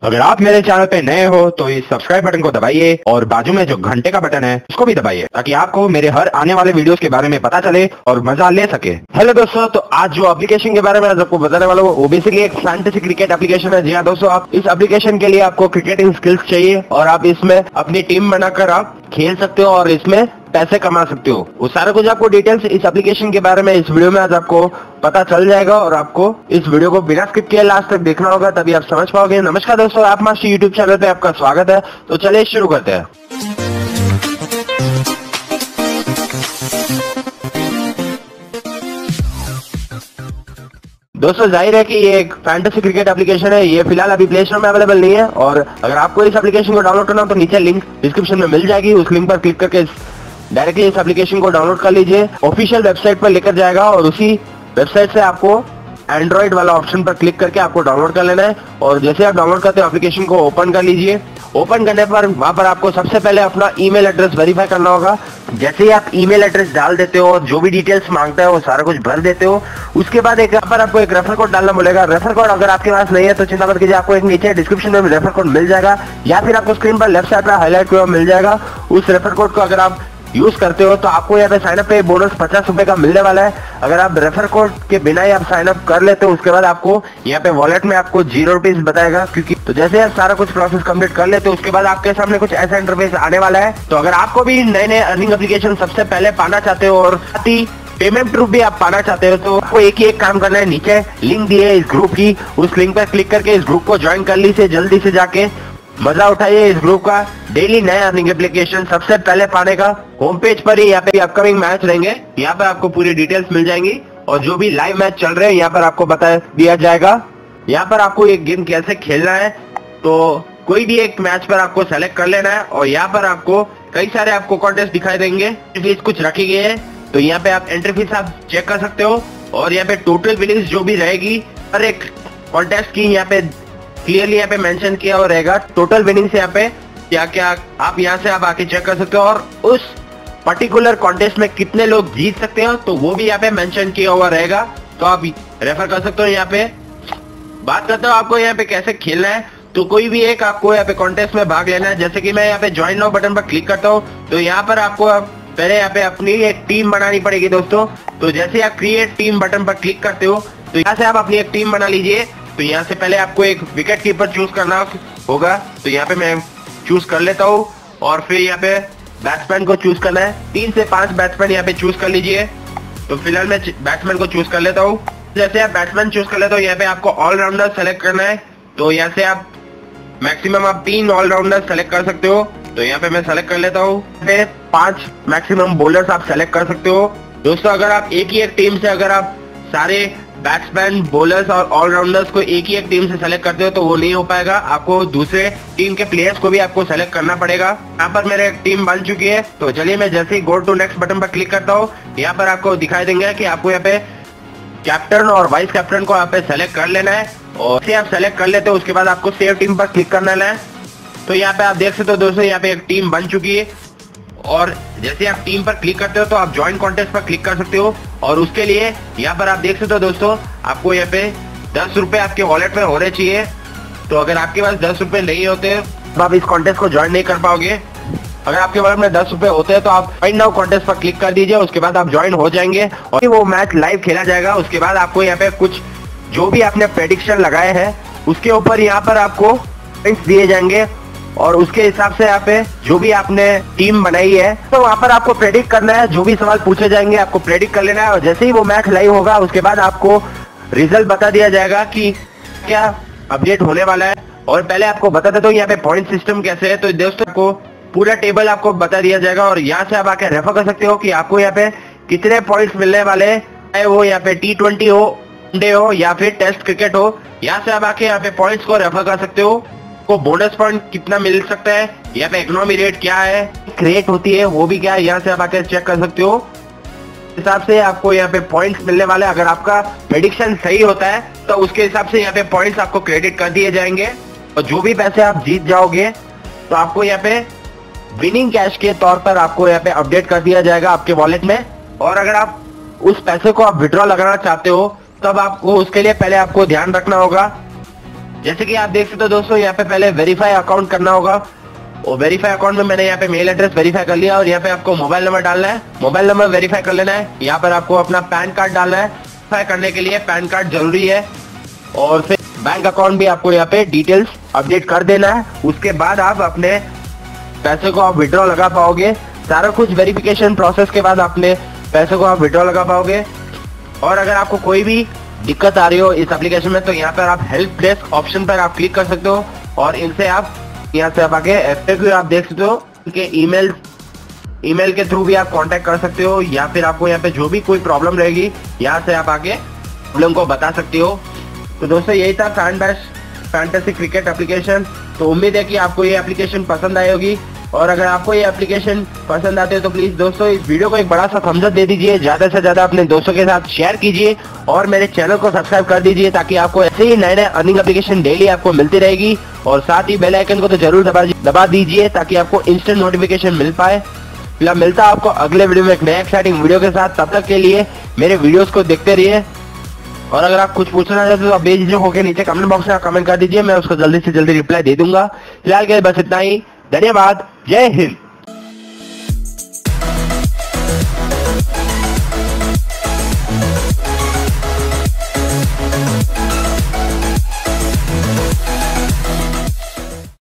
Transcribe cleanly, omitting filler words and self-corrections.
अगर आप मेरे चैनल पे नए हो तो इस सब्सक्राइब बटन को दबाइए और बाजू में जो घंटे का बटन है उसको भी दबाइए ताकि आपको मेरे हर आने वाले वीडियोस के बारे में पता चले और मजा ले सके। हेलो दोस्तों, तो आज जो एप्लीकेशन के बारे में आपको बताने वाला हूँ वो बेसिकली एक फैंटेसी क्रिकेट एप्लीकेशन है। जी हाँ दोस्तों, आप इस एप्लीकेशन के लिए आपको क्रिकेटिंग स्किल्स चाहिए और आप इसमें अपनी टीम बनाकर आप खेल सकते हो और इसमें पैसे कमा सकते हो। वो सारा कुछ आपको डिटेल्स इस एप्लीकेशन के बारे में इस वीडियो में आज आपको पता चल जाएगा और आपको इस वीडियो को बिना स्किप किए लास्ट तक देखना होगा, तभी आप समझ पाओगे। नमस्कार दोस्तों, आप मास्टर यूट्यूब चैनल पे आपका स्वागत है। तो चलिए शुरू करते हैं। दोस्तों जाहिर है कि ये एक फैंटेसी क्रिकेट एप्लीकेशन है। ये फिलहाल अभी प्ले स्टोर में अवेलेबल नहीं है और अगर आपको इस एप्लीकेशन को डाउनलोड करना हो तो नीचे लिंक डिस्क्रिप्शन में मिल जाएगी। उस लिंक पर क्लिक करके डायरेक्टली इस एप्लीकेशन को डाउनलोड कर लीजिए। ऑफिशियल वेबसाइट पर लेकर जाएगा और उसी वेबसाइट से आपको एंड्रॉइड वाला ऑप्शन पर क्लिक करके आपको डाउनलोड कर लेना है। और जैसे आप डाउनलोड करते हो एप्लीकेशन को ओपन कर लीजिए। ओपन करने पर वहां पर आपको सबसे पहले अपना ईमेल एड्रेस वेरीफाई करना होगा। जैसे ही आप ईमेल एड्रेस डाल देते हो और जो भी डिटेल्स मांगता है वो सारा कुछ भर देते हो, उसके बाद एक यहाँ पर आपको एक रेफर कोड डालना बोलेगा। रेफर कोड अगर आपके पास नहीं है तो चिंता मत कीजिए, आपको एक नीचे डिस्क्रिप्शन में रेफर कोड मिल जाएगा या फिर आपको स्क्रीन पर लेफ्ट साइड पर हाईलाइट किया मिल जाएगा। उस रेफर कोड को अगर आप यूज करते हो तो आपको यहाँ पे साइन अप पे बोनस 50 रुपए का मिलने वाला है। अगर आप रेफर कोड के बिना ही आप साइन अप कर लेते हो उसके बाद आपको यहाँ पे वॉलेट में आपको 0 रुपीज बताएगा। क्योंकि तो जैसे आप सारा कुछ प्रोसेस कंप्लीट कर लेते हो उसके बाद आपके सामने कुछ ऐसा इंटरफेस आने वाला है। तो अगर आपको भी नए नए अर्निंग एप्लीकेशन सबसे पहले पाना चाहते हो और साथ ही पेमेंट प्रूफ भी आप पाना चाहते हो तो आपको एक ही एक काम करना है। नीचे लिंक दी है इस ग्रुप की, उस लिंक पर क्लिक करके इस ग्रुप को ज्वाइन कर लीजिए। जल्दी से जाके मजा उठाइए इस ग्रुप का। डेली नया अर्निंग एप्लीकेशन सबसे पहले पाने का होम पेज पर ही यहाँ पे अपकमिंग मैच रहेंगे, यहाँ पर आपको पूरी डिटेल्स मिल जाएंगी और जो भी लाइव मैच चल रहे हैं यहाँ पर आपको बता दिया जाएगा। यहाँ पर आपको एक गेम कैसे खेलना है तो कोई भी एक मैच पर आपको सेलेक्ट कर लेना है और यहाँ पर आपको कई सारे आपको कॉन्टेस्ट दिखाई देंगे। फीस कुछ रखी गई है तो यहाँ पे आप एंट्री फीस आप चेक कर सकते हो और यहाँ पे टोटल विनिंग्स जो भी रहेगी हर एक कॉन्टेस्ट की यहाँ पे क्लियरली यहाँ पे मेंशन किया हुआ रहेगा। टोटल विनिंग से यहाँ पे क्या क्या आप यहाँ से आप आके चेक कर सकते हो और उस पर्टिकुलर कॉन्टेस्ट में कितने लोग जीत सकते हो तो वो भी यहाँ पे मेंशन किया हुआ रहेगा। तो आप रेफर कर सकते हो। यहाँ पे बात करते हो आपको यहाँ पे कैसे खेलना है तो कोई भी एक आपको यहाँ पे कॉन्टेस्ट में भाग लेना है। जैसे कि मैं यहाँ पे ज्वाइन नाउ बटन पर क्लिक करता हूँ तो यहाँ पर आपको पहले यहाँ पे अपनी एक टीम बनानी पड़ेगी दोस्तों। तो जैसे आप क्रिएट टीम बटन पर क्लिक करते हो तो यहाँ से आप अपनी एक टीम बना लीजिए। तो यहाँ से पहले आपको एक विकेट कीपर चूज करना होगा। तो यहाँ पे मैं चूज कर लेता हूँ और फिर यहाँ पे बैट्समैन को चूज करना है। 3 से 5 बैट्समैन यहाँ पे चूज कर लीजिए। तो फिलहाल मैं बैट्समैन को चूज कर लेता हूँ। जैसे आप बैट्समैन चूज कर लेते हो यहाँ पे आपको ऑलराउंडर सेलेक्ट करना है। तो यहाँ से आप मैक्सिमम आप 3 ऑलराउंडर सेलेक्ट कर सकते हो। तो यहाँ पे मैं सेलेक्ट कर लेता हूँ। 5 मैक्सिमम बॉलर्स आप सेलेक्ट कर सकते हो। दोस्तों अगर आप एक ही एक टीम से अगर आप सारे बैट्समैन बॉलर्स और ऑलराउंडर्स को एक ही एक टीम से सेलेक्ट करते हो तो वो नहीं हो पाएगा। आपको दूसरे टीम के प्लेयर्स को भी आपको सेलेक्ट करना पड़ेगा। यहाँ पर मेरे टीम बन चुकी है। तो चलिए मैं जैसे ही गो टू नेक्स्ट बटन पर क्लिक करता हूँ यहाँ पर आपको दिखाई देंगे कि आपको यहाँ पे कैप्टन और वाइस कैप्टन को यहाँ पे सेलेक्ट कर लेना है। और इसे आप सेलेक्ट कर लेते हो उसके बाद आपको सेव टीम पर क्लिक करना है। तो यहाँ पे आप देख सकते हो दोस्तों यहाँ पे एक टीम बन चुकी है और जैसे आप टीम पर क्लिक करते हो तो आप ज्वाइन कॉन्टेस्ट पर क्लिक कर सकते हो। और उसके लिए यहाँ पर आप देख सकते हो दोस्तों आपको यहाँ पे 10 रुपए आपके वॉलेट में होने चाहिए। तो अगर आपके पास 10 रुपए नहीं होते तो आप इस कॉन्टेस्ट को ज्वाइन नहीं कर पाओगे। अगर आपके वॉलेट में 10 रुपए होते हैं तो आप ज्वाइन नाउ कॉन्टेस्ट पर क्लिक कर दीजिए। उसके बाद आप ज्वाइन हो जाएंगे और वो मैच लाइव खेला जाएगा। उसके बाद आपको यहाँ पे कुछ जो भी आपने प्रेडिक्शन लगाए हैं उसके ऊपर यहाँ पर आपको पॉइंट्स दिए जाएंगे और उसके हिसाब से यहाँ पे जो भी आपने टीम बनाई है तो वहाँ पर आपको प्रेडिक्ट करना है। जो भी सवाल पूछे जाएंगे आपको प्रेडिक्ट कर लेना है और जैसे ही वो मैच लाइव होगा उसके बाद आपको रिजल्ट बता दिया जाएगा कि क्या अपडेट होने वाला है। और पहले आपको बता देता हूँ यहाँ पे पॉइंट सिस्टम कैसे है। तो दोस्तों को पूरा टेबल आपको बता दिया जाएगा और यहाँ से आप आके रेफर कर सकते हो कि आपको यहाँ पे कितने पॉइंट्स मिलने वाले हैं, चाहे वो यहाँ पे T20 हो, वनडे हो या फिर टेस्ट क्रिकेट हो। यहाँ से आप आके यहाँ पे पॉइंट्स को रेफर कर सकते हो। को बोनस पॉइंट कितना मिल सकता है, यहाँ पे इकोनॉमी रेट क्या है, रेट होती है वो भी क्या है, यहाँ से आप आके चेक कर सकते हो। हिसाब से आपको यहाँ पे पॉइंट्स मिलने वाले। अगर आपका प्रेडिक्शन सही होता है तो उसके हिसाब से यहाँ पे पॉइंट्स आपको क्रेडिट कर दिए जाएंगे और जो भी पैसे आप जीत जाओगे तो आपको यहाँ पे विनिंग कैश के तौर पर आपको यहाँ पे अपडेट कर दिया जाएगा आपके वॉलेट में। और अगर आप उस पैसे को आप विड्रॉ लगाना चाहते हो तब आपको उसके लिए पहले आपको ध्यान रखना होगा जैसे कि आप देख सकते हो दोस्तों, यहाँ पे पहले वेरीफाई अकाउंट करना होगा और वेरीफाई अकाउंट में मैंने यहाँ पे मेल एड्रेस वेरीफाई कर लिया और यहाँ पे आपको मोबाइल नंबर डालना है, मोबाइल नंबर वेरीफाई कर लेना है। यहाँ पर आपको अपना पैन कार्ड डालना है, वेरीफाई करने के लिए पैन कार्ड जरूरी है और फिर बैंक अकाउंट भी आपको यहाँ पे डिटेल्स अपडेट कर देना है। उसके बाद आप अपने पैसे को आप विड्रॉ लगा पाओगे। सारा कुछ वेरिफिकेशन प्रोसेस के बाद अपने पैसे को आप विड्रॉ लगा पाओगे। और अगर आपको कोई भी दिक्कत आ रही हो इस एप्लीकेशन में तो यहाँ पर आप हेल्प डेस्क ऑप्शन पर आप क्लिक कर सकते हो और इनसे आप यहाँ से आप आगे FAQ आप देख सकते हो कि ईमेल के थ्रू भी आप कांटेक्ट कर सकते हो या फिर आपको यहाँ पे जो भी कोई प्रॉब्लम रहेगी यहाँ से आप आगे प्रॉब्लम को बता सकते हो। तो दोस्तों यही था फैंटेसी क्रिकेट एप्लीकेशन। तो उम्मीद है कि आपको ये एप्लीकेशन पसंद आई होगी और अगर आपको ये एप्लीकेशन पसंद आते हो तो प्लीज दोस्तों इस वीडियो को एक बड़ा सा थम्स अप दे दीजिए, ज्यादा से ज्यादा अपने दोस्तों के साथ शेयर कीजिए और मेरे चैनल को सब्सक्राइब कर दीजिए ताकि आपको ऐसे ही नए नए अर्निंग एप्लीकेशन डेली आपको मिलती रहेगी। और साथ ही बेल आइकन को तो जरूर दबा दीजिए ताकि आपको इंस्टेंट नोटिफिकेशन मिल पाए। फिलहाल मिलता है आपको अगले वीडियो में एक नए एक्साइटिंग वीडियो के साथ। तब तक के लिए मेरे वीडियोस को देखते रहिए और अगर आप कुछ पूछना चाहते हो तो आप बेझिझक होकर नीचे कमेंट बॉक्स में कमेंट कर दीजिए, मैं उसको जल्दी से जल्दी रिप्लाई दे दूंगा। फिलहाल के लिए बस इतना ही, धन्यवाद, जय हिंद।